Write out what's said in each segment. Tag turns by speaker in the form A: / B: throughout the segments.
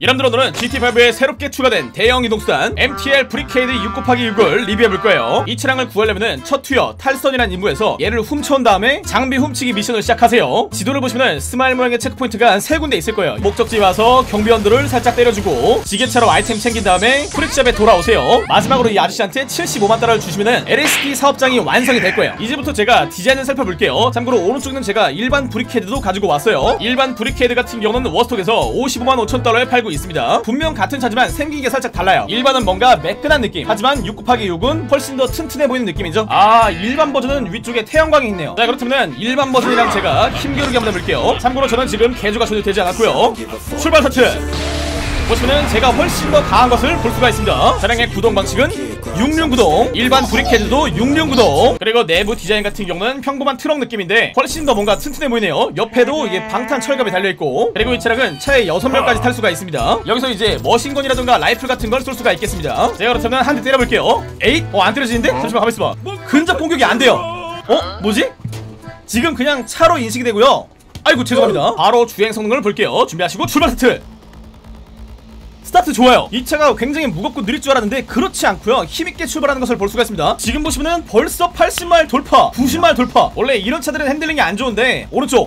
A: 여러분들 오늘은 GT5에 새롭게 추가된 대형 이동수단 MTL 브리케이드 6곱하기6을 리뷰해볼 거예요. 이 차량을 구하려면은 첫 투여 탈선이라는 임무에서 얘를 훔쳐온 다음에 장비 훔치기 미션을 시작하세요. 지도를 보시면은 스마일 모양의 체크포인트가 한 3군데 있을 거예요. 목적지 와서 경비원들을 살짝 때려주고 지게차로 아이템 챙긴 다음에 프릭샵에 돌아오세요. 마지막으로 이 아저씨한테 75만 달러를 주시면은 LSD 사업장이 완성이 될 거예요. 이제부터 제가 디자인을 살펴볼게요. 참고로 오른쪽에는 제가 일반 브리케이드도 가지고 왔어요. 일반 브리케이드 같은 경우는 워스톡에서 55만 5천 달러에 팔고 있습니다. 분명 같은 차지만 생긴 게 살짝 달라요. 일반은 뭔가 매끈한 느낌, 하지만 6곱하기6은 훨씬 더 튼튼해 보이는 느낌이죠. 아, 일반 버전은 위쪽에 태양광이 있네요. 자, 그렇다면 일반 버전이랑 제가 힘겨루기 한번 해볼게요. 참고로 저는 지금 개조가 전혀 되지 않았고요. 출발 스타트! 보시면은 제가 훨씬 더 강한 것을 볼 수가 있습니다. 차량의 구동 방식은 6륜 구동, 일반 브리케이드도 6륜 구동. 그리고 내부 디자인 같은 경우는 평범한 트럭 느낌인데 훨씬 더 뭔가 튼튼해 보이네요. 옆에도 이게 방탄 철갑이 달려있고, 그리고 이 차량은 차에 6명까지 탈 수가 있습니다. 여기서 이제 머신건이라던가 라이플 같은 걸 쏠 수가 있겠습니다. 제가 그렇다면 한 대 때려볼게요. 에잇? 안 때려지는데? 잠시만 가만있어봐. 근접 공격이 안 돼요. 뭐지? 지금 그냥 차로 인식이 되고요. 아이고 죄송합니다. 바로 주행 성능을 볼게요. 준비하시고 출발 스타트! 스타트 좋아요. 이 차가 굉장히 무겁고 느릴 줄 알았는데 그렇지 않고요. 힘있게 출발하는 것을 볼 수가 있습니다. 지금 보시면은 벌써 80마일 돌파, 90마일 돌파. 원래 이런 차들은 핸들링이 안 좋은데 오른쪽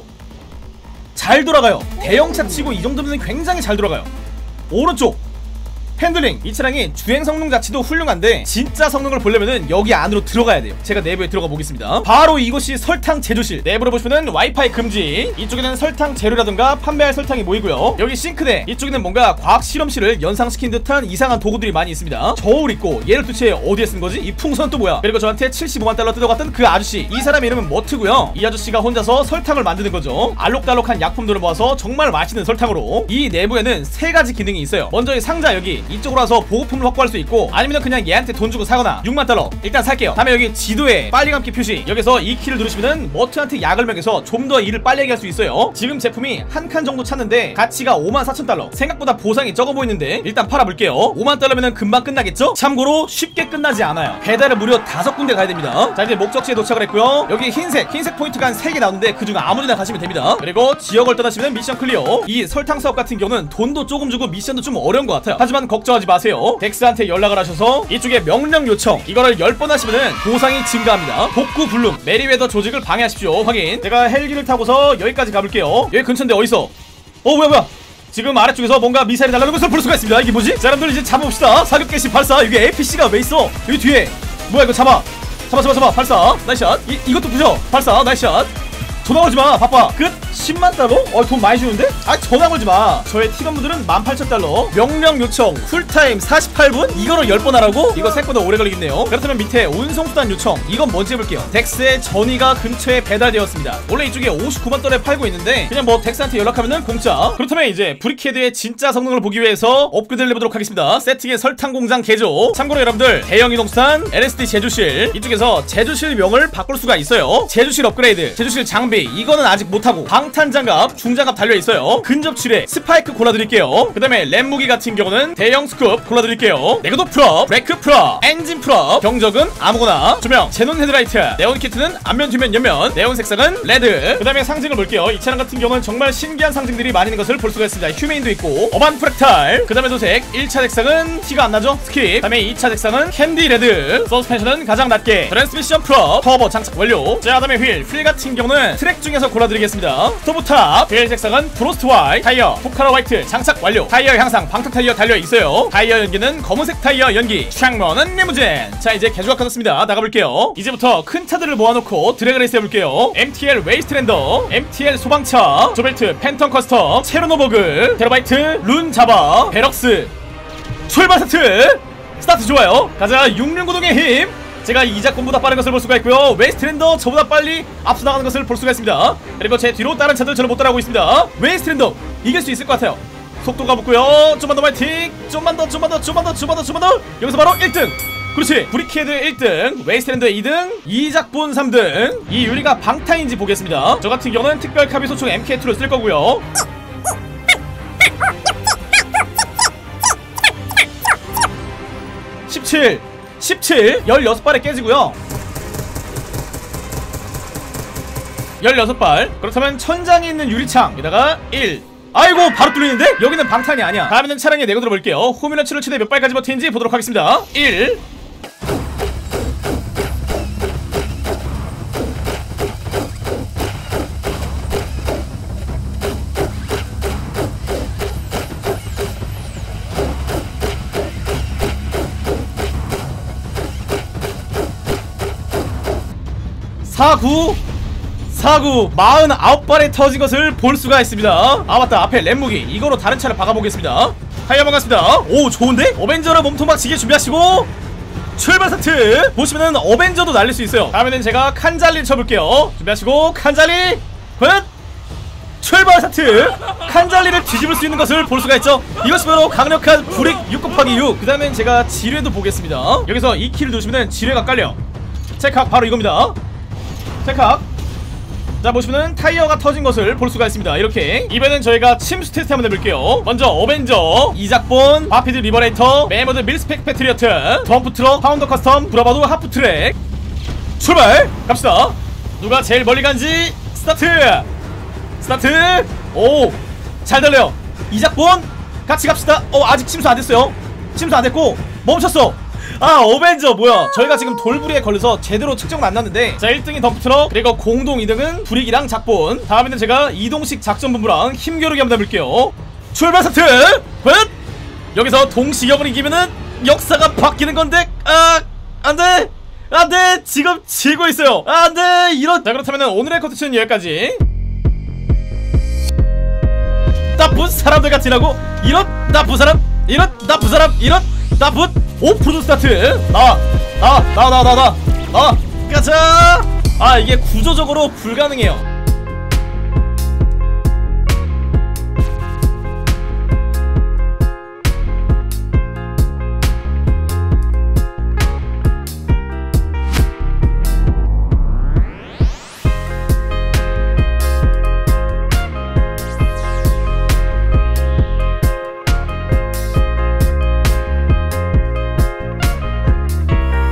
A: 잘 돌아가요. 대형차 치고 이 정도면 굉장히 잘 돌아가요. 오른쪽 핸들링. 이 차량이 주행 성능 자체도 훌륭한데 진짜 성능을 보려면은 여기 안으로 들어가야 돼요. 제가 내부에 들어가 보겠습니다. 바로 이곳이 설탕 제조실. 내부로 보시면은 와이파이 금지. 이쪽에는 설탕 재료라든가 판매할 설탕이 모이고요. 여기 싱크대. 이쪽에는 뭔가 과학 실험실을 연상시킨 듯한 이상한 도구들이 많이 있습니다. 저울 있고, 얘를 도대체 어디에 쓴 거지? 이 풍선 또 뭐야? 그리고 저한테 75만 달러 뜯어갔던 그 아저씨. 이 사람 이름은 머트고요. 이 아저씨가 혼자서 설탕을 만드는 거죠. 알록달록한 약품들을 모아서 정말 맛있는 설탕으로. 이 내부에는 3가지 기능이 있어요. 먼저 이 상자 여기 이쪽으로 와서 보급품을 확보할 수 있고, 아니면 그냥 얘한테 돈 주고 사거나. 6만 달러 일단 살게요. 다음에 여기 지도에 빨리 감기 표시, 여기서 이 키를 누르시면은 머트한테 약을 먹여서 좀 더 일을 빨리 하게 할 수 있어요. 지금 제품이 한 칸 정도 찼는데 가치가 5만 4천 달러. 생각보다 보상이 적어 보이는데 일단 팔아볼게요. 5만 달러면은 금방 끝나겠죠? 참고로 쉽게 끝나지 않아요. 배달을 무려 5군데 가야 됩니다. 자, 이제 목적지에 도착을 했고요. 여기 흰색 포인트가 한 3개 나오는데 그중 아무데나 가시면 됩니다. 그리고 지역을 떠나시면 미션 클리어. 이 설탕 사업 같은 경우는 돈도 조금 주고 미션도 좀 어려운 것 같아요. 하지만 걱정하지 마세요. 덱스한테 연락을 하셔서 이쪽에 명령 요청, 이거를 10번 하시면은 보상이 증가합니다. 복구 불능, 메리웨더 조직을 방해하십시오. 확인. 제가 헬기를 타고서 여기까지 가볼게요. 여기 근처인데 어디서? 뭐야? 지금 아래쪽에서 뭔가 미사일이 날아오는 것을 볼 수가 있습니다. 이게 뭐지? 자, 여러분들 이제 잡아봅시다. 사격 개시 발사. 여기 APC가 왜 있어? 여기 뒤에 뭐야? 이거 잡아 발사. 나이스샷. 이것도 부셔. 발사. 나이스샷. 전화 걸지마. 바빠. 끝. 10만 달러? 돈 많이 주는데? 전화 걸지마. 저의 팀원분들은 18,000달러. 명령 요청 쿨타임 48분? 이거를 10번 하라고? 이거 생각보다 오래 걸리겠네요. 그렇다면 밑에 운송수단 요청, 이건 뭔지 해볼게요. 덱스의 전이가 근처에 배달되었습니다. 원래 이쪽에 59만 달러에 팔고 있는데 그냥 뭐 덱스한테 연락하면은 공짜. 그렇다면 이제 브리케이드의 진짜 성능을 보기 위해서 업그레이드를 해보도록 하겠습니다. 세팅의 설탕 공장 개조. 참고로 여러분들 대형 이동수단 LSD 제조실, 이쪽에서 제조실 명을 바꿀 수가 있어요. 제조실 업그레이드, 제조실 장비, 이거는 아직 못하고 방탄장갑, 중장갑 달려있어요. 근접출에 스파이크 골라드릴게요. 그 다음에 램 무기 같은 경우는 대형 스쿱 골라드릴게요. 내구도 풀업, 브레이크 풀업, 엔진 풀업, 경적은 아무거나, 조명, 제논 헤드라이트, 네온 키트는 앞면, 뒤면, 옆면, 네온 색상은 레드. 그 다음에 상징을 볼게요. 이 차량 같은 경우는 정말 신기한 상징들이 많이 있는 것을 볼 수가 있습니다. 휴메인도 있고, 어반 프랙탈, 그 다음에 도색. 1차 색상은 티가 안 나죠? 스킵. 그 다음에 2차 색상은 캔디 레드. 서스펜션은 가장 낮게, 트랜스미션 풀업, 터보 장착 완료. 자, 그 다음에 휠 같은 경우는 트랙 중에서 골라드리겠습니다. 스토브탑, 휠 색상은 프로스트 화이트, 타이어 포카라 화이트 장착 완료. 타이어 향상 방탄 타이어 달려있어요. 타이어 연기는 검은색 타이어 연기. 창문은 리무진. 자, 이제 개조가 끝났습니다. 나가볼게요. 이제부터 큰 차들을 모아놓고 드래그 레이스 해볼게요. MTL 웨이스트랜더, MTL 소방차, 조벨트 팬텀 커스텀, 체르노버그, 테러바이트, 룬 자바, 베럭스. 출발 스타트 좋아요. 가자. 6륜 구동의 힘. 제가 이작권보다 빠른 것을 볼 수가 있고요. 웨이스트랜더 저보다 빨리 앞서 나가는 것을 볼 수가 있습니다. 그리고 제 뒤로 다른 차들 저를 못 따라가고 있습니다. 웨이스트랜더 이길 수 있을 것 같아요. 속도가 붙고요. 좀만 더 파이팅. 좀만 더. 여기서 바로 1등. 그렇지. 브리케이드 1등, 웨이스트랜드 2등, 이작본 3등. 이 유리가 방탄인지 보겠습니다. 저 같은 경우는 특별 카비 소총 MK2를 쓸 거고요. 17 16발에 깨지고요. 16발. 그렇다면 천장에 있는 유리창, 여기다가 1 아이고 바로 뚫리는데? 여기는 방탄이 아니야. 다음에는 차량에 내고 들어볼게요. 호미너치를 최대 몇 발까지 버티는지 보도록 하겠습니다. 1 49 49발에 터진 것을 볼 수가 있습니다. 아 맞다, 앞에 램무기 이거로 다른 차를 박아보겠습니다. 타이어 반갑습니다. 오 좋은데? 어벤져로 몸통 박치기 준비하시고 출발 스타트! 보시면은 어벤져도 날릴 수 있어요. 다음에는 제가 칸잘리를 쳐볼게요. 준비하시고 칸잘리 굿! 출발 스타트! 칸잘리를 뒤집을 수 있는 것을 볼 수가 있죠. 이것이 바로 강력한 브릭 6곱하기6. 그 다음엔 제가 지뢰도 보겠습니다. 여기서 2키를 누르시면은 지뢰가 깔려. 체크학 바로 이겁니다. 체크학. 자 보시면은 타이어가 터진 것을 볼 수가 있습니다. 이렇게 이번엔 저희가 침수 테스트 한번 해볼게요. 먼저 어벤져, 이작본, 바피드 리버레이터, 메모드 밀스펙 패트리어트, 덤프트럭, 파운더 커스텀, 브라바도 하프트랙. 출발! 갑시다. 누가 제일 멀리 간지 스타트! 스타트! 오! 잘 달려요. 이작본 같이 갑시다. 아직 침수 안됐어요. 침수 안됐고 멈췄어. 아 어벤져 뭐야. 저희가 지금 돌부리에 걸려서 제대로 측정은 안 났는데, 자 1등이 덤프트럭, 그리고 공동 2등은 브릭이랑 작본. 다음에는 제가 이동식 작전본부랑 힘겨루기 한번 해볼게요. 출발 스타트! 굿! 여기서 동시경을 이기면은 역사가 바뀌는 건데, 아 안돼! 안돼! 지금 지고 있어요. 안돼! 이런. 자 그렇다면 오늘의 컨텐츠는 여기까지. 나쁜 사람들 같으라고. 이런 나쁜 사람, 이런 나쁜 사람, 이런 나쁜. 오프로드 스타트. 나와 가자. 아 이게 구조적으로 불가능해요.